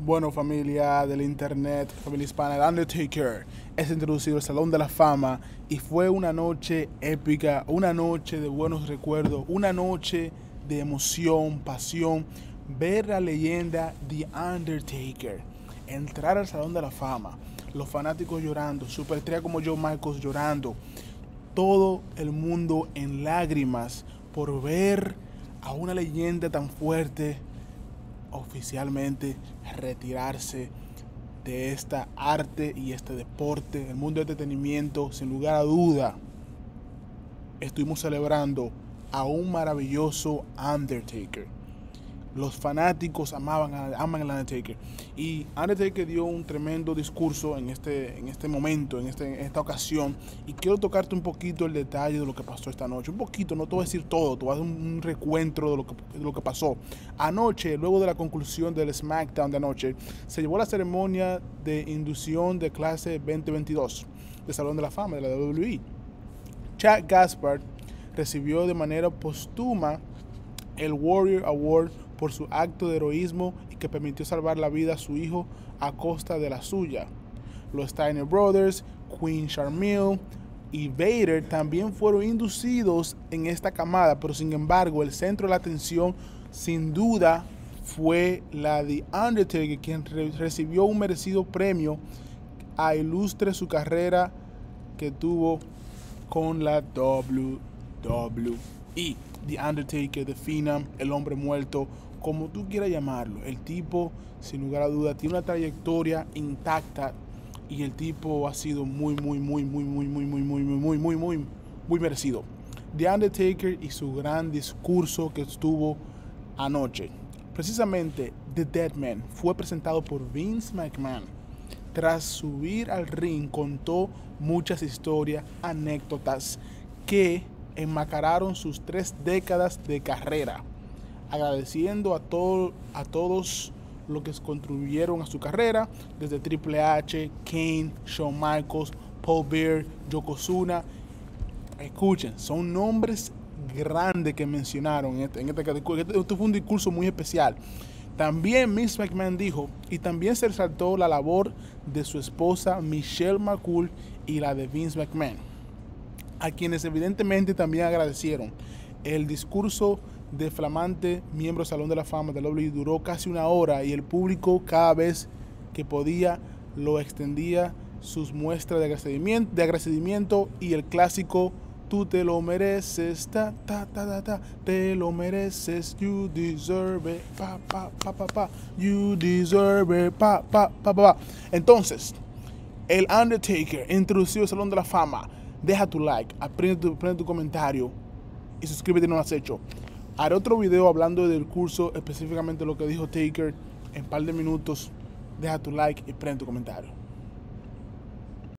Bueno, familia del internet, familia hispana, el Undertaker es introducido al Salón de la Fama y fue una noche épica, una noche de buenos recuerdos, una noche de emoción, pasión, ver la leyenda The Undertaker entrar al Salón de la Fama, los fanáticos llorando, superestrella como Shawn Michaels llorando, todo el mundo en lágrimas por ver a una leyenda tan fuerte oficialmente retirarse de esta arte y este deporte, el mundo del entretenimiento. Sin lugar a duda, estuvimos celebrando a un maravilloso Undertaker. Los fanáticos aman al Undertaker. Y Undertaker dio un tremendo discurso en este momento, en esta ocasión. Y quiero tocarte un poquito el detalle de lo que pasó esta noche. Un poquito, no te voy a decir todo, te voy a dar un recuento de lo que pasó. Anoche, luego de la conclusión del SmackDown de anoche, se llevó la ceremonia de inducción de clase 2022 del Salón de la Fama de la WWE. Chad Gaspard recibió de manera póstuma el Warrior Award por su acto de heroísmo y que permitió salvar la vida a su hijo a costa de la suya. Los Steiner Brothers, Queen Sharmila y Vader también fueron inducidos en esta camada, pero sin embargo el centro de la atención sin duda fue la de Undertaker, quien recibió un merecido premio a ilustre su carrera que tuvo con la WWE. The Undertaker, The Phenom, el hombre muerto, como tú quieras llamarlo. El tipo, sin lugar a duda, tiene una trayectoria intacta y el tipo ha sido muy merecido. The Undertaker y su gran discurso que estuvo anoche. Precisamente, The Deadman fue presentado por Vince McMahon. Tras subir al ring, contó muchas historias, anécdotas que enmascararon sus 3 décadas de carrera, agradeciendo a todos los que contribuyeron a su carrera, desde Triple H, Kane, Shawn Michaels, Paul Bearer, Yokozuna. Escuchen, son nombres grandes que mencionaron en esta categoría. Este fue un discurso muy especial. También Vince McMahon dijo, y también se resaltó la labor de su esposa Michelle McCool y la de Vince McMahon, a quienes evidentemente también agradecieron. El discurso de flamante miembro del Salón de la Fama de WWE duró casi 1 hora y el público cada vez que podía lo extendía sus muestras de agradecimiento y el clásico "tú te lo mereces, te lo mereces, you deserve it, you deserve it, Entonces, el Undertaker introducido al Salón de la Fama. Deja tu like, aprende tu comentario y suscríbete si no lo has hecho. Haré otro video hablando del curso, específicamente lo que dijo Taker en un par de minutos. Deja tu like y prende tu comentario.